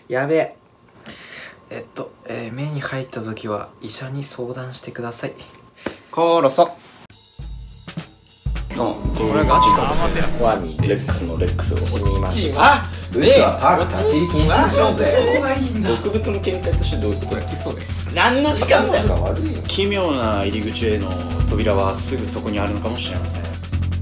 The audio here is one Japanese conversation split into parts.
やべえ。目に入った時は医者に相談してください。 コロソ。 これガチか。 ワニレックスのレックスを死にます。 ウエはパーク立ち入り禁止にしようぜ。毒物の見解としてどういうことだっけ？そうです。何の時間だよ。奇妙な入り口への扉はすぐそこにあるのかもしれません。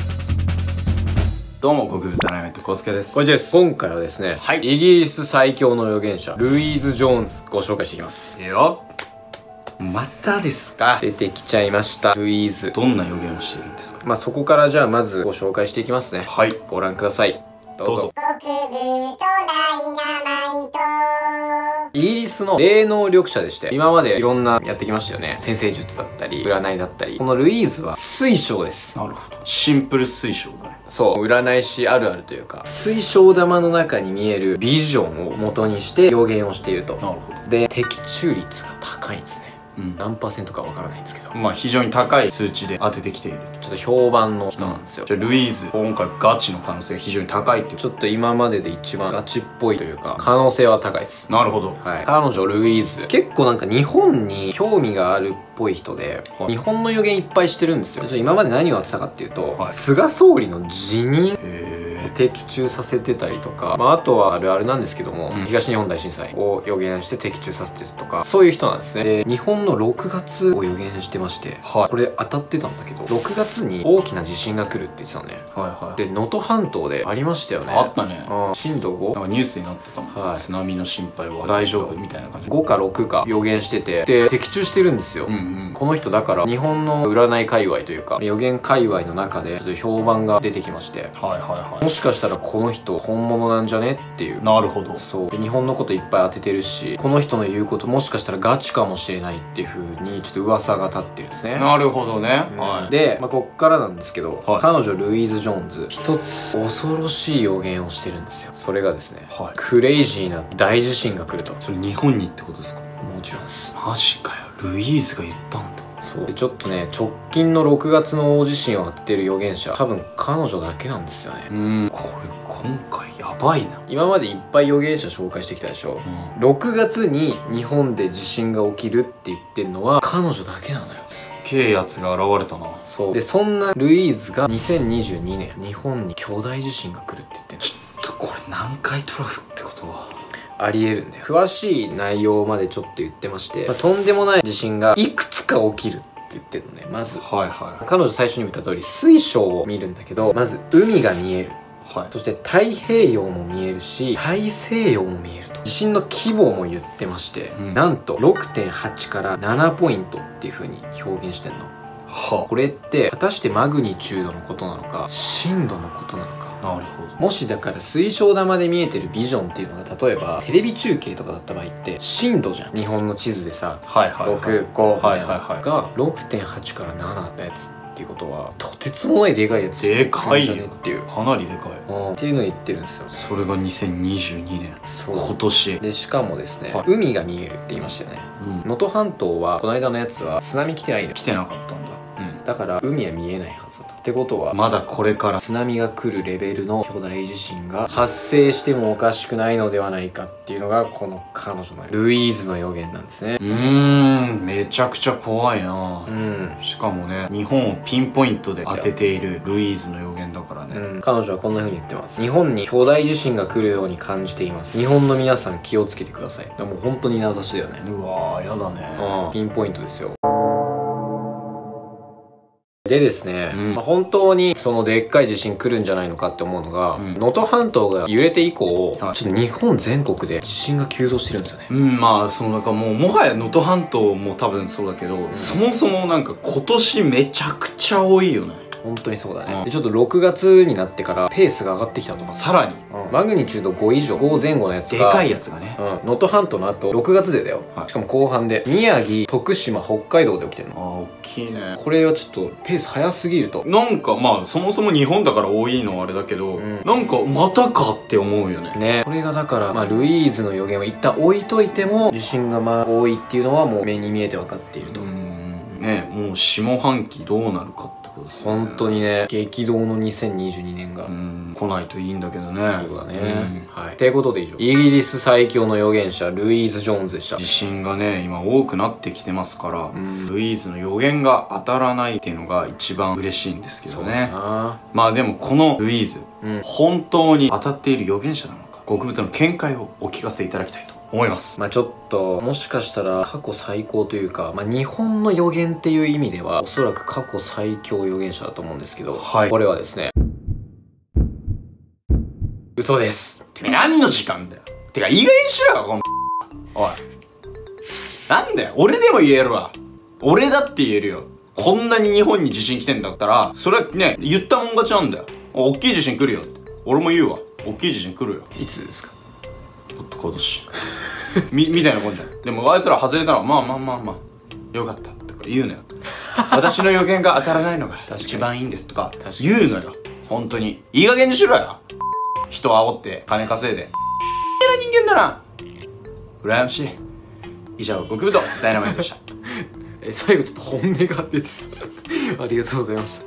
どうも、国分田中とコスケです。 こんにちはです。今回はですね、 はい、 イギリス最強の預言者ルイーズ・ジョーンズご紹介していきます。 いいよ。またですか？ 出てきちゃいました、ルイーズ。 どんな予言をしているんですか？ そこからじゃあまずご紹介していきますね。 はい、 ご覧ください。どうぞ。イギリスの霊能力者でして、今までいろんなやってきましたよね。占星術だったり占いだったり。このルイーズは水晶です。 なるほど。シンプル水晶だね。 そう、占い師あるあるというか、水晶玉の中に見えるビジョンを元にして予言をしていると。なるほど。で、的中率が高いんですね。何%かわからないんですけど、 非常に高い数値で当ててきている。 ちょっと評判の人なんですよ。 じゃあルイーズ、今回ガチの可能性が非常に高いっていう。 ちょっと今までで一番ガチっぽいというか、可能性は高いです。 なるほど。 はい。彼女ルイーズ、結構なんか日本に興味があるっぽい人で、日本の予言いっぱいしてるんですよ。今まで何をやってたかっていうと、菅総理の辞任的中させてたりとか、あとはあるあるなんですけども、東日本大震災を予言して的中させてるとか、そういう人なんですね。で、日本の6月を予言してまして、これ当たってたんだけど、6月に大きな地震が来るって言ってたのね。で、能登半島でありましたよね。 あったね。 震度 5？ なんかニュースになってたもん。津波の心配は大丈夫みたいな感じ。 5か6か予言してて、で、的中してるんですよ。この人だから、日本の占い界隈というか、予言界隈の中で、ちょっと評判が出てきまして、もしかしたらこの人本物なんじゃねっていう。なるほど。そうで、日本のこといっぱい当ててるし、この人の言うこともしかしたらガチかもしれないっていう風にちょっと噂が立ってるんですね。 なるほどね。 で、こっからなんですけど、彼女ルイーズ・ジョーンズ、一つ恐ろしい予言をしてるんですよ。それがですね、クレイジーな大地震が来ると。 それ日本にってことですか？ もちろんです。 マジかよ。ルイーズが言ったんだ。 そうで、ちょっとね、直近の6月の大地震を当ててる預言者、多分彼女だけなんですよね。 これ今回やばいな。 今までいっぱい預言者紹介してきたでしょ。6月に日本で地震が起きるって言ってんのは彼女だけなのよ。 すっげえやつが現れたな。 そうで、そんなルイーズが2022年日本に巨大地震が来るって言ってんの。 ちょっとこれ南海トラフってことはありえるんだよ。詳しい内容までちょっと言ってまして、とんでもない地震がいくつか起きるって言ってるのね。まず彼女最初に見た通り水晶を見るんだけど、まず海が見える。そして太平洋も見えるし、大西洋も見えると。地震の規模も言ってまして、なんと 6.8 から7ポイントっていう風に表現してんの。これって果たしてマグニチュードのことなのか、震度のことなのか。なるほど。もしだから水晶玉で見えてるビジョンっていうのが、例えばテレビ中継とかだった場合って震度じゃん。日本の地図でさ、6、5みたいなのが 6.8 から7のやつっていうことは、とてつもないでかいやつでかいよっていう、 かなりでかいっていうのを言ってるんですよ。 それが2022年。今年で、しかもですね、海が見えるって言いましたよね。能登半島はこの間のやつは津波来てないの。 来てなかったんだ。 だから海は見えないはずだと。ってことはまだこれから津波が来るレベルの巨大地震が発生してもおかしくないのではないかっていうのが、この彼女のルイーズの予言なんですね。 めちゃくちゃ怖いな。しかもね、日本をピンポイントで当てているルイーズの予言だからね。 彼女はこんな風に言ってます。日本に巨大地震が来るように感じています。日本の皆さん気をつけてください。でも本当に名指しだよね。 うわー、やだね。 ピンポイントですよ。でですね、本当にそのでっかい地震来るんじゃないのかって思うのが、能登半島が揺れて以降、ちょっと日本全国で地震が急増してるんですよね。 なんかもはや能登半島も多分そうだけど、そもそもなんか今年めちゃくちゃ多いよね。 本当にそうだね。で、ちょっと6月になってからペースが上がってきたとか、 さらにマグニチュード5以上、5前後のやつが、 でかいやつがね、 能登半島の後6月でだよ。しかも後半で宮城、徳島、北海道で起きてるの。 大きいね。 これはちょっとペース早すぎると。 なんかそもそも日本だから多いのはあれだけど、なんかまたかって思うよね。 これがだからルイーズの予言を一旦置いといても、地震が多いっていうのはもう目に見えて分かっていると。 もう下半期どうなるかってこ本当にね、激動の2022年が来ないといいんだけどね。 そうだね。はい。ということで以上、イギリス最強の預言者ルイーズ・ジョーンズでした。 地震がね今多くなってきてますから、ルイーズの予言が当たらないっていうのが一番嬉しいんですけどね。まあでもこのルイーズ、本当に当たっている預言者なのか、極太の見解をお聞かせいただきたいと思います。 まあちょっともしかしたら過去最高というか、まあ日本の予言っていう意味ではおそらく過去最強預言者だと思うんですけど、これはですね、嘘です。 てか何の時間だよ。てかいい加減にしろよこのおい、なんだよ。俺でも言えるわ。俺だって言えるよ。こんなに日本に地震来てんだったらそれはね言ったもん勝ちなんだよ。おっきい地震来るよって俺も言うわ。おっきい地震来るよ。 いつですか？ ちょっと今年みたいなもんじゃん。でもあいつら外れたらまあよかったとか言うのよ。私の予言が当たらないのが一番いいんですとか言うのよ。本当にいい加減にしろよ。人を煽って金稼いで人間だな。羨ましい。以上極太ダイナマイトでした。 最後ちょっと本音が出てた。ありがとうございました。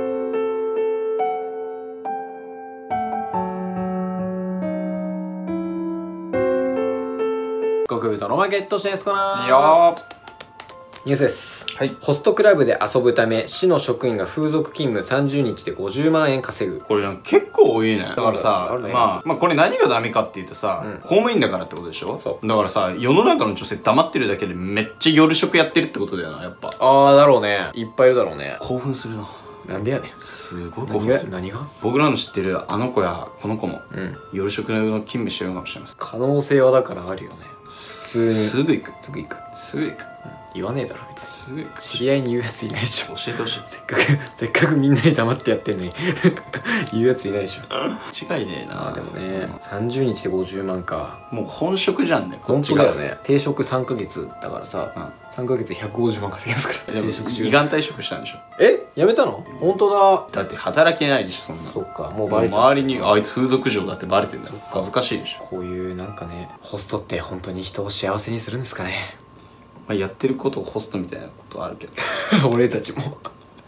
極太のマーケットシェンスコーナー。いいよー。ニュースです。はい。ホストクラブで遊ぶため市の職員が風俗勤務30日で50万円稼ぐ。 これ結構多いね。だからさ、まあこれ何がダメかっていうとさ、公務員だからってことでしょ。そうだからさ、世の中の女性黙ってるだけでめっちゃ夜職やってるってことだよな、やっぱ。 ああだろうね。いっぱいいるだろうね。 興奮するな。 なんでやねん。 すごい興奮する。 何が僕らの知ってるあの子やこの子も夜職の勤務してるかもしれません。 可能性はだからあるよね。普通にすぐ行く。 すぐ行く。 すぐ行く。 言わねえだろ別に。 すぐ行く。 知り合いに言うやついないでしょ。 教えてほしい。 せっかくみんなに黙ってやってんのに言うやついないでしょ。違いねえな。 でもね、30日で50万か。 もう本職じゃんね。 本当だよね。定職3ヶ月だからさ、3ヶ月で150万稼ぎますから。 定職中。胃がん退職したんでしょ。 やめたの？本当だ。 だって働けないでしょそんな。 そっか、もうバレちゃう。 周りにあいつ風俗嬢だってバレてんだよ。恥ずかしいでしょ。 こういうなんかね、ホストって本当に人を幸せにするんですかね。 まあやってることをホストみたいなことはあるけど俺たちも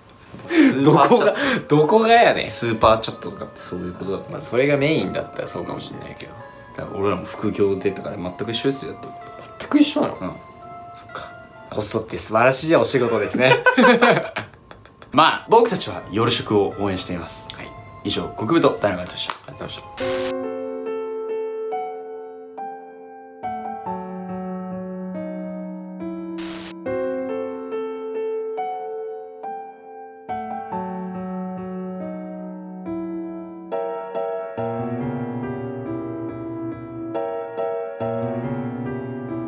どこがやねん。 スーパーチャットとかってそういうことだと思う。 まあそれがメインだったらそうかもしれないけど、 だから俺らも副業でとかね全く一緒ですよ。やっと全く一緒なの。そっか。ホストって素晴らしいお仕事ですね。 まあ僕たちは夜職を応援しています。はい。以上極太ダイナマイトでした。 ありがとうございました。